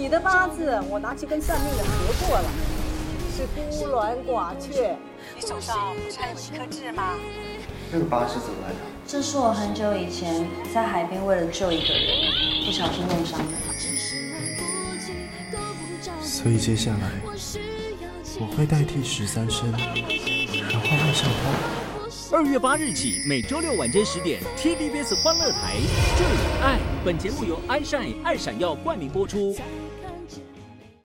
的八字我拿去跟算命的合过了，是孤鸾寡雀。 你手上不是还有一颗痣吗？ 那个疤是怎么来的？ 这是我很久以前在海边为了救一个人，不小心弄伤的。 所以接下来我会代替13生，然后爱上他。 2月8日起，每周六晚间10点 ，TVBS 欢乐台，这里有爱。本节目由iShine 爱闪耀冠名播出。